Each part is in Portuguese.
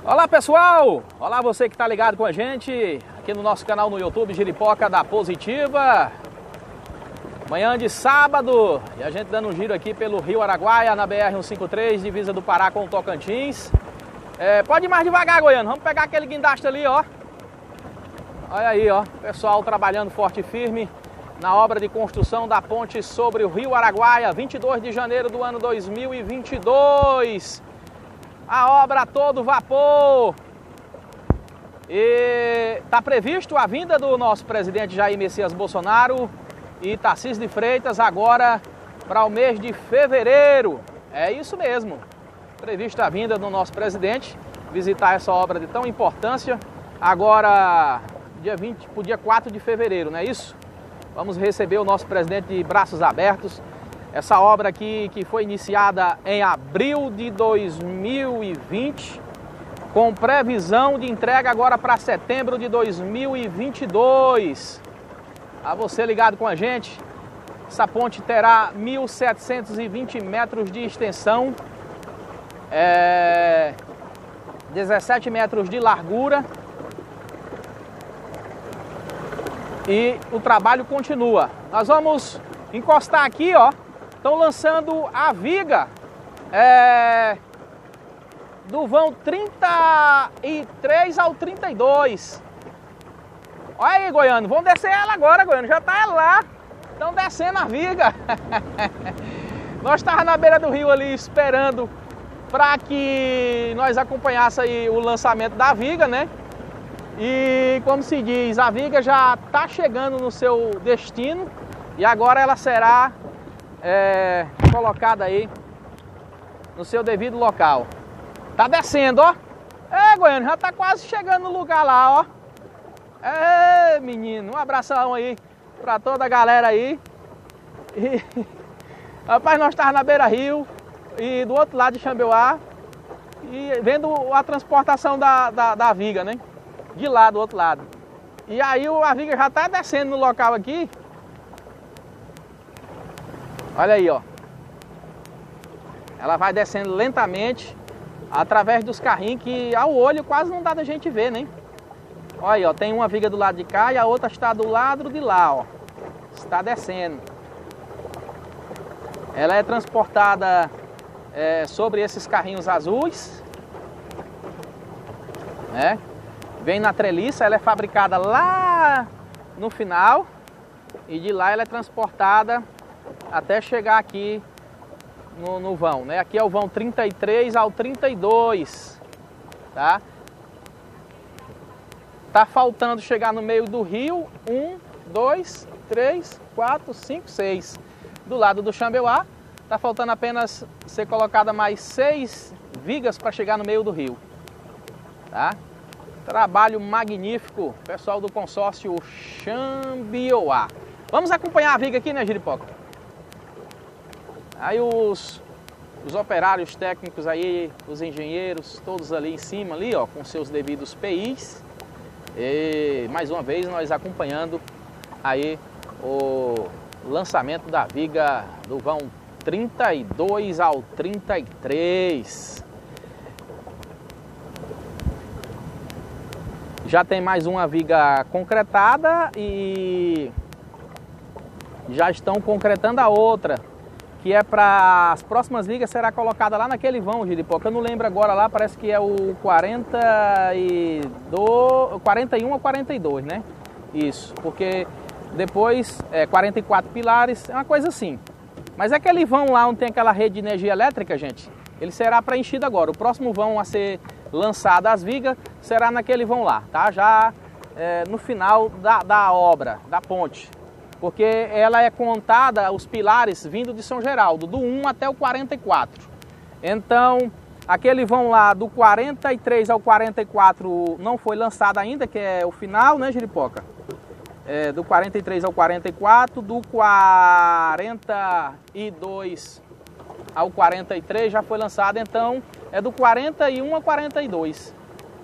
Olá pessoal, olá você que está ligado com a gente aqui no nosso canal no YouTube Jeripoca da Positiva. Manhã de sábado e a gente dando um giro aqui pelo Rio Araguaia na BR-153, divisa do Pará com o Tocantins. Pode ir mais devagar, Goiano, vamos pegar aquele guindaste ali, ó. Olha aí, ó, pessoal trabalhando forte e firme na obra de construção da ponte sobre o Rio Araguaia, 22 de janeiro do ano 2022. A obra a todo vapor. E está previsto a vinda do nosso presidente Jair Messias Bolsonaro e Tarcísio de Freitas agora para o mês de fevereiro. É isso mesmo. Previsto a vinda do nosso presidente visitar essa obra de tão importância. Agora, dia 20, para o dia 4 de fevereiro, não é isso? Vamos receber o nosso presidente de braços abertos. Essa obra aqui que foi iniciada em abril de 2020, com previsão de entrega agora para setembro de 2022. A você ligado com a gente, essa ponte terá 1.720 metros de extensão, 17 metros de largura. E o trabalho continua. Nós vamos encostar aqui, ó. Estão lançando a viga do vão 33 ao 32. Olha aí, Goiano, vamos descer ela agora, Goiano, já tá lá. Estão descendo a viga. Nós estávamos na beira do rio ali esperando para que nós acompanhássemos aí o lançamento da viga, né? E como se diz, a viga já está chegando no seu destino e agora ela será colocada aí no seu devido local. Tá descendo, ó. Goiano, já tá quase chegando no lugar lá, ó. Menino, um abração aí pra toda a galera aí. Rapaz, nós estávamos na beira-rio e do outro lado de Xambioá e vendo a transportação da viga, né? De lá, do outro lado. E aí a viga já tá descendo no local aqui. Olha aí, ó. Ela vai descendo lentamente através dos carrinhos que ao olho quase não dá da gente ver, né? Olha aí, ó. Tem uma viga do lado de cá e a outra está do lado de lá, ó. Está descendo. Ela é transportada sobre esses carrinhos azuis, né? Vem na treliça, ela é fabricada lá no final e de lá ela é transportada até chegar aqui no vão, né? Aqui é o vão 33 ao 32, tá? Tá faltando chegar no meio do rio 1, 2, 3, 4, 5, 6. Do lado do Xambioá, tá faltando apenas ser colocada mais 6 vigas para chegar no meio do rio, tá? Trabalho magnífico, pessoal do consórcio Xambioá. Vamos acompanhar a viga aqui, né, Jeripoca? Aí os operários técnicos aí, os engenheiros, todos ali em cima, ali, ó, com seus devidos PIs. E mais uma vez nós acompanhando aí o lançamento da viga do vão 32 ao 33. Já tem mais uma viga concretada e já estão concretando a outra, que é para as próximas vigas será colocada lá naquele vão, Jeripoca. Eu não lembro agora lá, parece que é o 41 ou 42, né? Isso, porque depois 44 pilares, é uma coisa assim. Mas aquele vão lá onde tem aquela rede de energia elétrica, gente, ele será preenchido agora. O próximo vão a ser lançado as vigas será naquele vão lá, tá? Já no final da obra, da ponte. Porque ela é contada, os pilares vindo de São Geraldo, do 1 até o 44. Então, aquele vão lá do 43 ao 44 não foi lançado ainda, que é o final, né, Jeripoca? Do 43 ao 44, do 42 ao 43 já foi lançado, então é do 41 ao 42.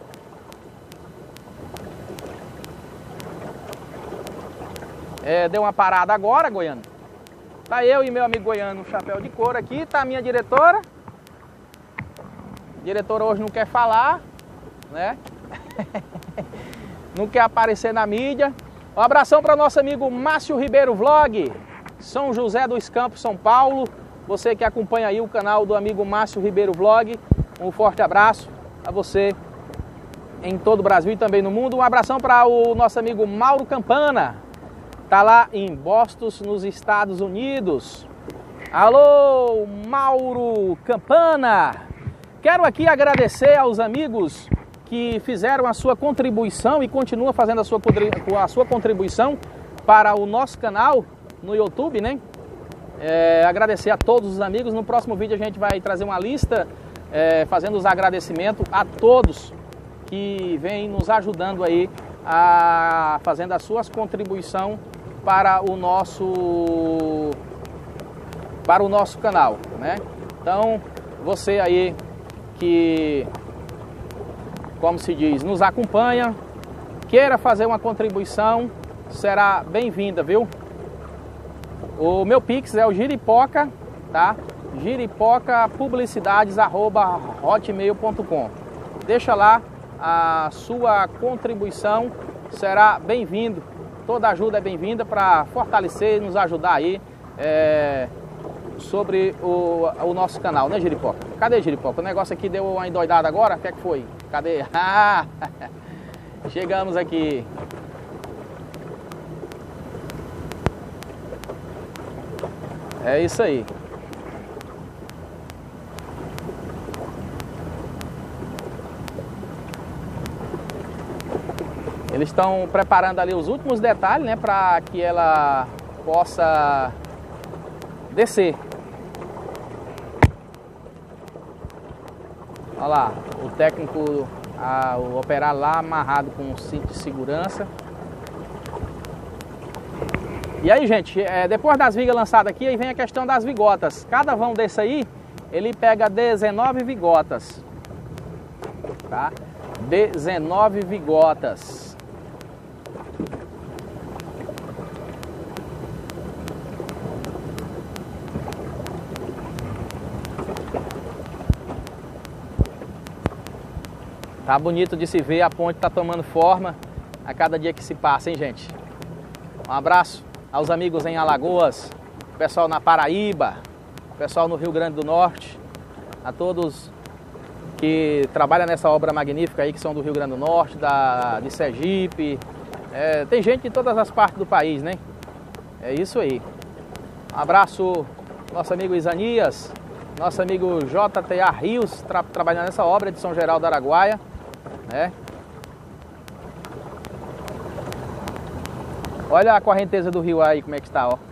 Deu uma parada agora, Goiano. Tá eu e meu amigo Goiano, chapéu de couro aqui, tá a minha diretora. A diretora hoje não quer falar, né? Não quer aparecer na mídia. Um abração para nosso amigo Márcio Ribeiro Vlog, São José dos Campos, São Paulo. Você que acompanha aí o canal do amigo Márcio Ribeiro Vlog, um forte abraço a você em todo o Brasil e também no mundo. Um abração para o nosso amigo Mauro Campana, tá lá em Boston, nos Estados Unidos. Alô, Mauro Campana! Quero aqui agradecer aos amigos que fizeram a sua contribuição e continuam fazendo a sua contribuição para o nosso canal no YouTube, né? Agradecer a todos os amigos. No próximo vídeo a gente vai trazer uma lista fazendo os agradecimentos a todos que vêm nos ajudando aí, fazendo as suas contribuições para o nosso canal, né? Então, você aí que, como se diz, nos acompanha, queira fazer uma contribuição, será bem-vinda, viu? O meu Pix é o Giripoca, tá? giripocapublicidades@hotmail.com. Deixa lá a sua contribuição, será bem-vindo. Toda ajuda é bem-vinda para fortalecer e nos ajudar aí sobre o nosso canal, né, Giripoca? Cadê, Giripoca? O negócio aqui deu uma endoidada agora? O que é que foi? Cadê? Chegamos aqui. É isso aí. Eles estão preparando ali os últimos detalhes, né, para que ela possa descer. Olha lá, o técnico, o operário lá amarrado com um cinto de segurança. E aí, gente, depois das vigas lançadas aqui, aí vem a questão das vigotas. Cada vão desse aí, ele pega 19 vigotas, tá? 19 vigotas. Tá bonito de se ver, a ponte tá tomando forma a cada dia que se passa, hein, gente? Um abraço aos amigos em Alagoas, pessoal na Paraíba, pessoal no Rio Grande do Norte, a todos que trabalham nessa obra magnífica aí, que são do Rio Grande do Norte, de Sergipe, tem gente de todas as partes do país, né? É isso aí. Um abraço nosso amigo Isanias, nosso amigo JTA Rios, trabalhando nessa obra de São Geraldo do Araguaia, né? Olha a correnteza do rio aí, como é que está, ó.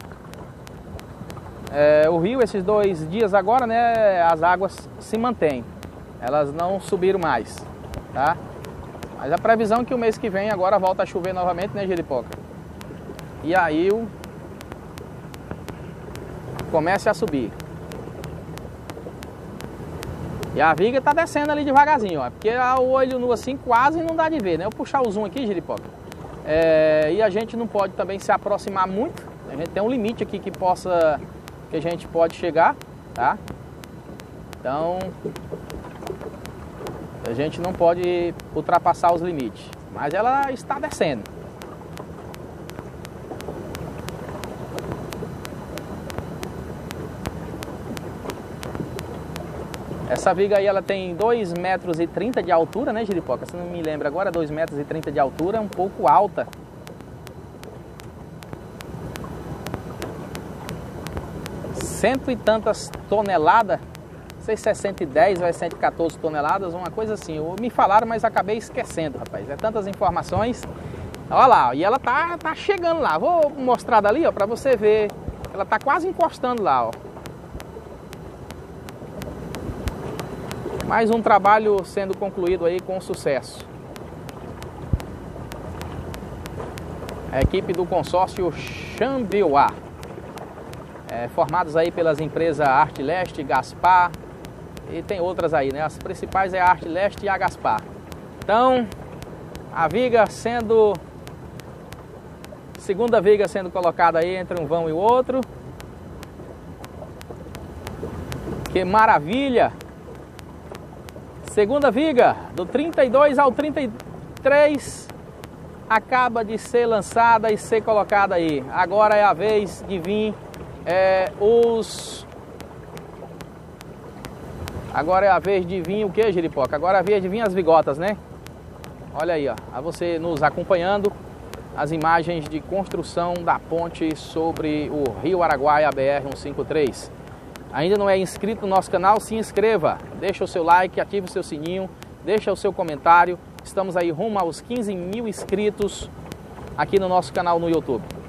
O rio, esses 2 dias agora, né, as águas se mantêm. Elas não subiram mais, tá? Mas a previsão é que o mês que vem agora volta a chover novamente, né, Giripoca? E aí comece a subir. E a viga tá descendo ali devagarzinho, ó. Porque o olho nu assim quase não dá de ver, né? Eu puxar o zoom aqui, Giripoca. E a gente não pode também se aproximar muito. A gente tem um limite aqui que a gente pode chegar, tá? Então a gente não pode ultrapassar os limites. Mas ela está descendo. Essa viga aí, ela tem 2,30 metros de altura, né, Giripoca? Se não me lembro agora, 2,30 metros de altura, é um pouco alta. Cento e tantas toneladas, não sei se é 110 ou é 114 toneladas, uma coisa assim. Me falaram, mas acabei esquecendo, rapaz. É tantas informações. Olha lá, e ela tá chegando lá. Vou mostrar dali, ó, pra você ver. Ela tá quase encostando lá, ó. Mais um trabalho sendo concluído aí com sucesso. A equipe do consórcio Xambioá, formados aí pelas empresas Arte Leste, Gaspar e tem outras aí, né? As principais é a Arte Leste e a Gaspar. Então, a viga sendo... segunda viga sendo colocada aí entre um vão e o outro. Que maravilha! Segunda viga, do 32 ao 33, acaba de ser lançada e ser colocada aí. Agora é a vez de vir Agora é a vez de vir o que, Jeripoca? Agora é a vez de vir as vigotas, né? Olha aí, ó. A você nos acompanhando as imagens de construção da ponte sobre o Rio Araguaia, BR-153. Ainda não é inscrito no nosso canal? Se inscreva, deixa o seu like, ative o seu sininho, deixa o seu comentário. Estamos aí rumo aos 15 mil inscritos aqui no nosso canal no YouTube.